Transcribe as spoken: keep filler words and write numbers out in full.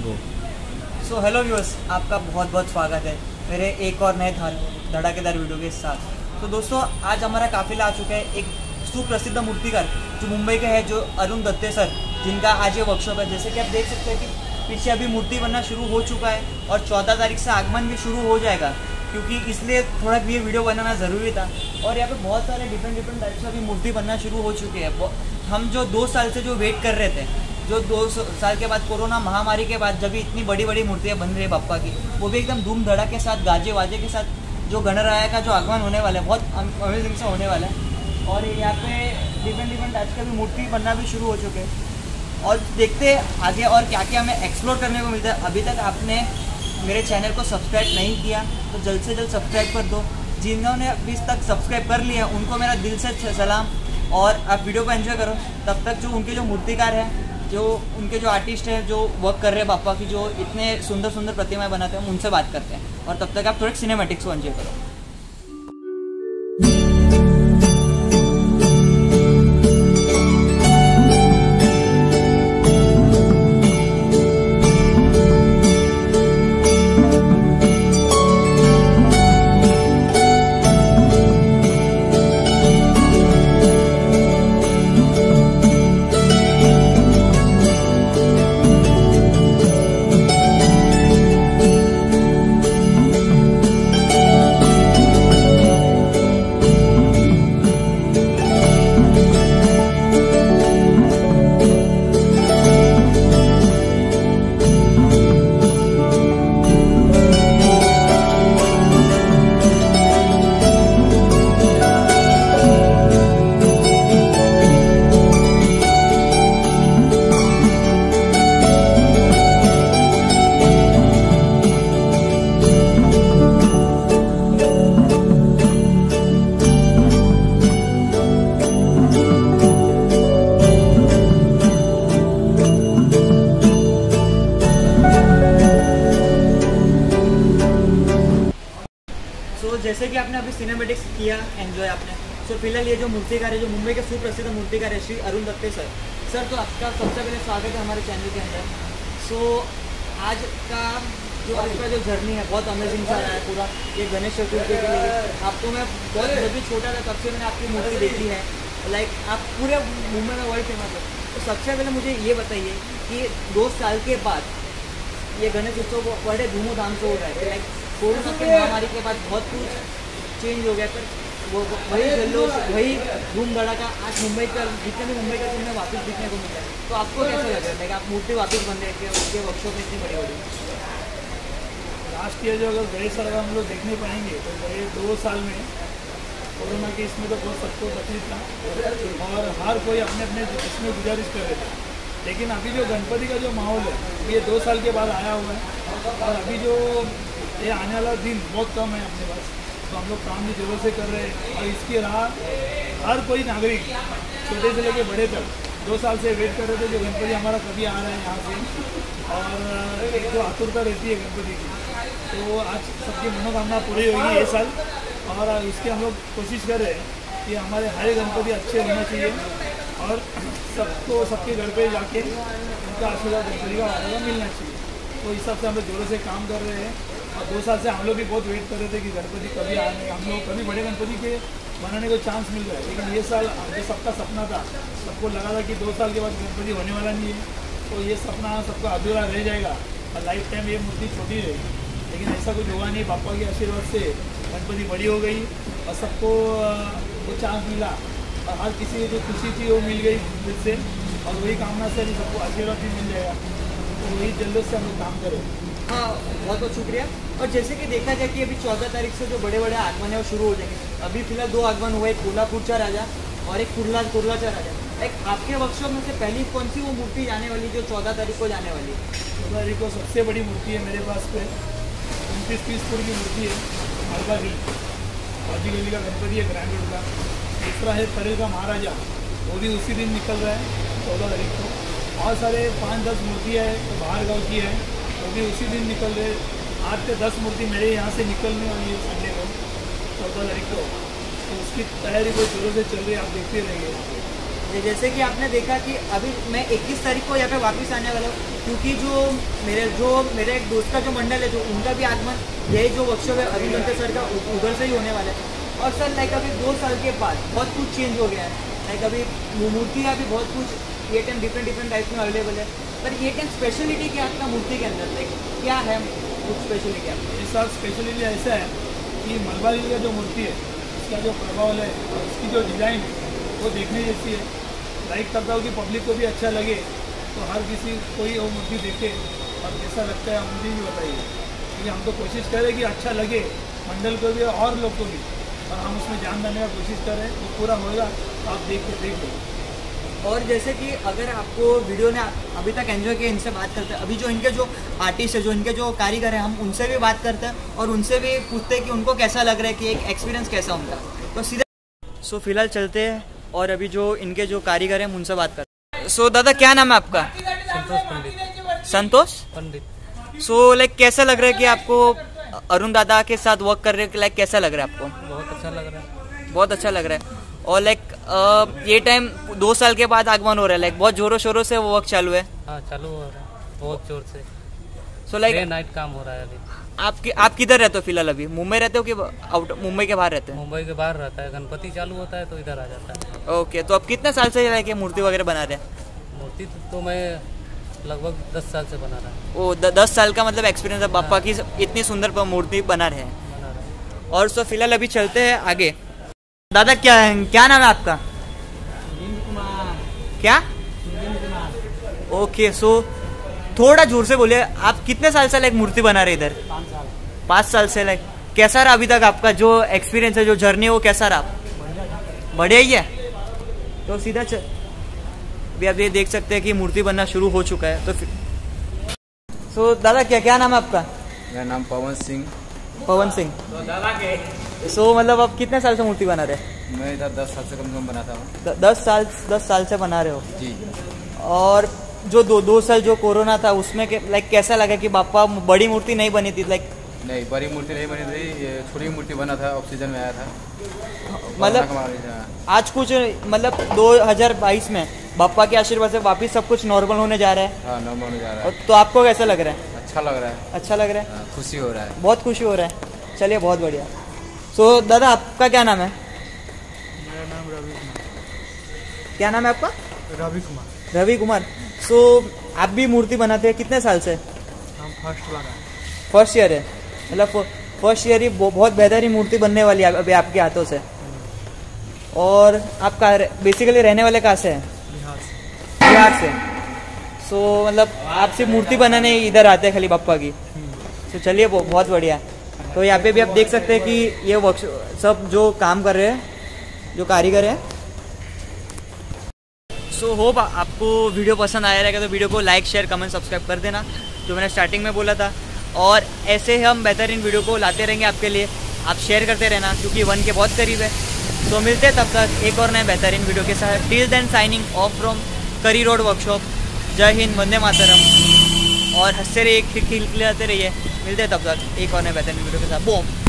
गो। So hello viewers, आपका बहुत बहुत स्वागत है मेरे एक और नए धड़ाकेदार वीडियो के साथ। तो दोस्तों, आज हमारा काफिला आ चुका है एक सुप्रसिद्ध मूर्तिकार जो मुंबई के है, जो अरुण दत्ते सर, जिनका आज ये वर्कशॉप है। जैसे कि आप देख सकते हैं कि पीछे अभी मूर्ति बनना शुरू हो चुका है और चौदह तारीख से आगमन भी शुरू हो जाएगा, क्योंकि इसलिए थोड़ा ये वीडियो बनाना ज़रूरी था। और यहाँ पे बहुत सारे डिफरेंट डिफरेंट टाइप्स का भी मूर्ति बनना शुरू हो चुके हैं। हम जो दो साल से जो वेट कर रहे थे, जो दो साल के बाद कोरोना महामारी के बाद जब इतनी बड़ी बड़ी मूर्तियाँ बन रही है बाप्पा की, वो भी एकदम धूम धड़ा के साथ, गाजे वाजे के साथ, जो गणराया का जो आगमन होने वाला है, बहुत अमेजिंग से होने वाला है। और यहाँ पे डिफरेंट डिफरेंट टाइप्स का भी मूर्ति बनना भी शुरू हो चुके हैं। और देखते हैं आगे और क्या क्या हमें एक्सप्लोर करने को मिलता है। अभी तक आपने मेरे चैनल को सब्सक्राइब नहीं किया तो जल्द से जल्द सब्सक्राइब कर दो। जिन्होंने अभी तक सब्सक्राइब कर लिया उनको मेरा दिल से सलाम, और आप वीडियो को एंजॉय करो। तब तक जो उनके जो मूर्तिकार हैं, जो उनके जो आर्टिस्ट हैं, जो वर्क कर रहे हैं बाप्पा की, जो इतने सुंदर सुंदर प्रतिमाएं बनाते हैं, उनसे बात करते हैं। और तब तक आप थोड़े सिनेमैटिक्स को एंजॉय करो। तो जैसे कि आपने अभी सिनेमैटिक्स किया एंजॉय आपने, तो फिलहाल ये जो मूर्तिकार है, जो मुंबई के सुप्रसिद्ध मूर्तिकार है श्री अरुण दत्ते सर सर तो आपका सबसे पहले स्वागत है हमारे चैनल के अंदर। सो आज का जो आज का जो जर्नी है बहुत अमेजिंग सा रहा है पूरा। ये गणेश चतुर्थी के लिए आपको मैं बहुत जब भी छोटा था तब से मैंने आपकी मूर्ति देखी है। लाइक आप पूरे मुंबई में वर्ल्ड फेमस है। तो सबसे पहले मुझे ये बताइए कि दो साल के बाद ये गणेश उत्सव बड़े धूमधाम से हो रहा है। लाइक कोरोना की महामारी के बाद बहुत कुछ चेंज हो गया, पर वो वही जल्लोष, वही धूम धड़ाका आज मुंबई का, जितने भी मुंबई का तुम्हें वापस दिखने को मिला है। तो आपको कैसा लग रहा है कि आप मूर्ति वापस बन रहे थे, उनके वर्कशॉप में इतनी बड़ी बड़ी? लास्ट ईयर जो अगर गणेश सर हम लोग देखने पाएंगे तो गए दो साल में कोरोना के इसमें तो बहुत सबको तकलीफ था और हर कोई अपने अपने इसमें गुजारिश कर रहे थे। लेकिन अभी जो गणपति का जो माहौल है ये दो साल के बाद आया हुआ है, और अभी जो ये आने वाला दिन बहुत कम है अपने पास, तो हम लोग काम भी जरूर से कर रहे हैं। और इसकी राह हर कोई नागरिक, छोटे से लेके बड़े तक, दो साल से वेट कर रहे थे जो गणपति हमारा कभी आ रहा है यहाँ से, और एक तो आतुरता रहती है गणपति की। तो आज सबकी मनोकामना पूरी होगी ये साल, और इसके हम लोग कोशिश कर रहे हैं कि हमारे हर गणपति अच्छे होना चाहिए और सबको सबके घर पे जाके उनका आशीर्वाद गणपति का वादा मिलना चाहिए। तो इस हिसाब से हम लोग जोरों से काम कर रहे हैं। और दो साल से हम लोग भी बहुत वेट कर रहे थे कि गणपति कभी आने, हम लोग कभी बड़े गणपति के बनाने को चांस मिल रहा है। लेकिन ये साल जो सबका सपना था, सबको लगा था कि दो साल के बाद गणपति होने वाला नहीं है, तो ये सपना सबका अधूरा रह जाएगा और लाइफ टाइम ये मूर्ति छोटी रहेगी। लेकिन ऐसा कुछ हुआ नहीं। पापा के आशीर्वाद से गणपति बड़ी हो गई और सबको वो चांस मिला, और हर किसी की जो खुशी थी वो मिल गई फिर से, और वही कामना से सबको आशीर्वाद भी मिल जाएगा। तो वही जल्द से हम लोग काम करें। हाँ, बहुत बहुत शुक्रिया। और जैसे कि देखा जाए कि अभी चौदह तारीख से जो बड़े बड़े आगमन है वो शुरू हो जाएंगे। अभी फिलहाल दो आगमन हुए, एक कोल्हापुरचा राजा और एक कुर्ला कुर्लाचा राजा। एक आपके वर्कशॉप में से पहली कौन सी वो मूर्ति जाने वाली जो चौदह तारीख को जाने वाली है? चौदह तारीख को सबसे बड़ी मूर्ति है मेरे पास पे, उनतीस तीस फुट की मूर्ति है, हल्का की हाजी गली का गणपति है, ग्रैंड रोड का। दूसरा है परेल का महाराजा, वो भी उसी दिन निकल रहा है चौदह तारीख को। और सारे पाँच दस मूर्तियाँ है तो बाहर गाँव की है, वो भी उसी दिन निकल रहे। आठ से दस मूर्ति मेरे यहाँ से निकलने वाली है संडे को, चौदह तारीख को। तो उसकी तैयारी कोई जोरों से चल रही है, आप देखते रहेंगे। ये जैसे कि आपने देखा कि अभी मैं इक्कीस तारीख को यहाँ पे वापस आने वाला हूँ, क्योंकि जो मेरे जो मेरे एक दोस्त का जो मंडल है, जो उनका भी आगमन यही जो वर्कशॉप है अभी मंत्र सर का उधर से ही होने वाला है। और सर लाइक अभी दो साल के बाद बहुत कुछ चेंज हो गया है। लाइक अभी मूर्तियाँ भी बहुत कुछ ये टाइम डिफरेंट डिफरेंट टाइप में अवेलेबल है, पर ये टाइम स्पेशलिटी क्या है आपका मूर्ति के अंदर, लाइक क्या है कुछ स्पेशलिटी आपका? ये सब स्पेशलिटी ऐसा है कि मलबारी का जो मूर्ति है इसका जो प्रभाव है और इसकी जो डिज़ाइन है वो देखने जैसी है। लाइक करता हूँ कि पब्लिक को भी अच्छा लगे, तो हर किसी कोई वो मूर्ति देखे और कैसा लगता है मुझे भी बताइए, क्योंकि हम तो कोशिश करें कि अच्छा लगे मंडल को भी और लोग को भी, और हम उसमें जान देने का कोशिश करें, तो पूरा होगा तो आप देख के देख लो। और जैसे कि अगर आपको वीडियो ने अभी तक एंजॉय किया, इनसे बात करते हैं। अभी जो इनके जो आर्टिस्ट है, जो इनके जो कारीगर हैं, हम उनसे भी बात करते हैं और उनसे भी पूछते हैं कि उनको कैसा लग रहा है, कि एक एक्सपीरियंस कैसा उनका। तो सीधा सो फिलहाल चलते हैं और अभी जो इनके जो कारीगर हैं उनसे बात करते हैं। सो दादा क्या नाम है आपका? संतोष पंडित। संतोष पंडित। सो लाइक कैसा लग रहा है कि आपको अरुण दादा के साथ वर्क कर रहे हो? लाइक कैसा लग रहा है आपको? बहुत अच्छा लग रहा है। बहुत अच्छा लग रहा है। और लाइक ये टाइम दो साल के बाद आगमन हो रहा है, लाइक बहुत जोरों शोरों से वो वर्क चालू है। हाँ चालू हो रहा है बहुत जोर से। सो लाइक डे नाइट काम हो रहा है अभी। आप आप किधर रहते हो फिलहाल? अभी मुंबई रहते हो कि आउट मुंबई के बाहर रहते हो? मुंबई के बाहर रहता है, गणपति चालू होता है तो इधर आ जाता है। ओके, तो आप कितने साल से लाइक मूर्ति वगैरह बना रहे हैं? मूर्ति तो मैं लगभग दस साल से बना रहा हूँ। ओ द, दस साल का मतलब एक्सपीरियंस है बापा की इतनी सुंदर मूर्ति बना रहे हैं। बना रहा हूँ। और सो फिलहाल अभी चलते हैं आगे। दादा क्या क्या नाम है आपका? क्या? ओके, सो थोड़ा जोर से बोलिए। आप कितने साल से लाइक मूर्ति बना रहे इधर? पाँच साल पाँच साल से। लाइक कैसा रहा अभी तक आपका जो एक्सपीरियंस है, जो जर्नी है वो कैसा रहा? बढ़िया ही है। तो सीधा चल अभी आप ये देख सकते हैं कि मूर्ति बनना शुरू हो चुका है। तो फिर सो दादा क्या क्या नाम है आपका? मेरा नाम पवन सिंह। पवन सिंह। सो मतलब आप कितने साल से मूर्ति बना रहे हैं? मैं इधर दस साल से कम कम बनाता हूँ। द, दस साल दस साल से बना रहे हो जी। और जो दो दो साल जो कोरोना था उसमें के, लाइक कैसा लगा कि बापा बड़ी मूर्ति नहीं बनी थी? लाइक नहीं, बड़ी मूर्ति नहीं बनी थी, ये छोटी मूर्ति बना था, ऑक्सीजन में आया था। मतलब आज कुछ मतलब दो हज़ार बाईस में बापा के आशीर्वाद से वापिस सब कुछ नॉर्मल होने जा रहा है। हाँ, नॉर्मल होने जा रहा है। तो आपको कैसा लग रहा है? अच्छा लग रहा है। अच्छा लग रहा है। हाँ, खुशी हो रहा है। बहुत खुशी हो रहा है। चलिए बहुत बढ़िया। सो दादा आपका क्या नाम है? मेरा नाम रवि कुमार। क्या नाम है आपका? रवि कुमार। रवि कुमार। सो आप भी मूर्ति बनाते हैं कितने साल से? हम फर्स्ट बार आए। फर्स्ट ईयर है, मतलब फर्स्ट ईयर ही बहुत बेहतरीन मूर्ति बनने वाली है अभी आपके हाथों से। और आप कहाँ बेसिकली रहने वाले कहाँ से हैं? बिहार से। बिहार से। सो मतलब आप सिर्फ मूर्ति बनाने इधर आते हैं खाली बापा की? तो चलिए बहुत बढ़िया। तो यहाँ पे भी आप देख सकते हैं कि ये वर्क सब जो काम कर रहे हैं, जो कारीगर हैं। सो so, होप आपको वीडियो पसंद आया रहेगा, तो वीडियो को लाइक शेयर कमेंट सब्सक्राइब कर देना, जो मैंने स्टार्टिंग में बोला था। और ऐसे हम बेहतरीन वीडियो को लाते रहेंगे आपके लिए। आप शेयर करते रहना क्योंकि वन के बहुत करीब है। तो मिलते हैं तब तक एक और नए बेहतरीन वीडियो के साथ। Till then signing off from Curry Road workshop. Jai Hind, Vande Mataram. और हंसते रहिए, खिलखिलाते रहिए। मिलते हैं तब तक एक और नए बेहतरीन वीडियो के साथ। बूम।